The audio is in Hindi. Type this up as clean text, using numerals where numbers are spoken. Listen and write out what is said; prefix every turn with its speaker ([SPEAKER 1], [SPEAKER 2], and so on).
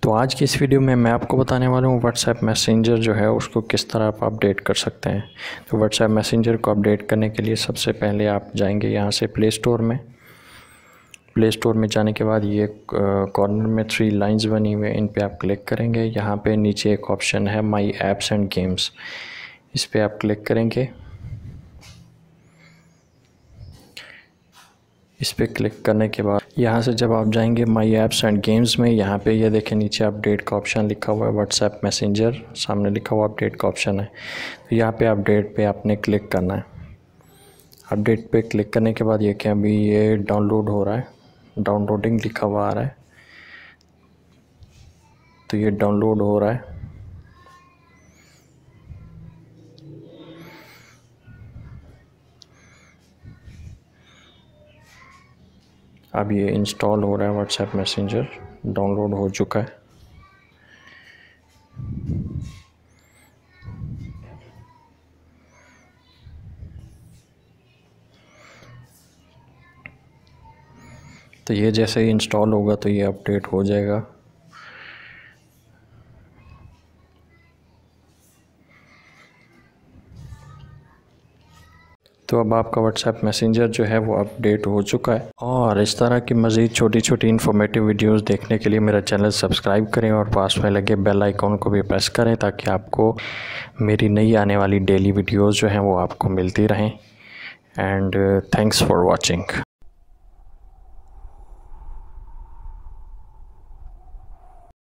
[SPEAKER 1] तो आज की इस वीडियो में मैं आपको बताने वाला हूँ व्हाट्सएप मैसेंजर जो है उसको किस तरह आप अपडेट कर सकते हैं। तो व्हाट्सएप मैसेंजर को अपडेट करने के लिए सबसे पहले आप जाएंगे यहाँ से प्ले स्टोर में। प्ले स्टोर में जाने के बाद ये कॉर्नर में 3 लाइंस बनी हुई हैं, इन पे आप क्लिक करेंगे। यहाँ पे नीचे एक ऑप्शन है माई ऐप्स एंड गेम्स, इस पर आप क्लिक करेंगे। इस पर क्लिक करने के बाद यहाँ से जब आप जाएंगे माई ऐप्स एंड गेम्स में, यहाँ पे ये देखें नीचे अपडेट का ऑप्शन लिखा हुआ है, व्हाट्सएप मैसेंजर सामने लिखा हुआ अपडेट का ऑप्शन है। तो यहाँ पे अपडेट पे आपने क्लिक करना है। अपडेट पे क्लिक करने के बाद ये क्या अभी ये डाउनलोड हो रहा है, डाउनलोडिंग लिखा हुआ आ रहा है। तो ये डाउनलोड हो रहा है। अब ये इंस्टॉल हो रहा है, व्हाट्सएप मैसेंजर डाउनलोड हो चुका है। तो ये जैसे ही इंस्टॉल होगा तो ये अपडेट हो जाएगा। तो अब आपका व्हाट्सएप मैसेंजर जो है वो अपडेट हो चुका है। और इस तरह की मज़ीद छोटी छोटी इन्फॉर्मेटिव वीडियोस देखने के लिए मेरा चैनल सब्सक्राइब करें और पास में लगे बेल आइकॉन को भी प्रेस करें ताकि आपको मेरी नई आने वाली डेली वीडियोस जो हैं वो आपको मिलती रहें। And thanks for watching.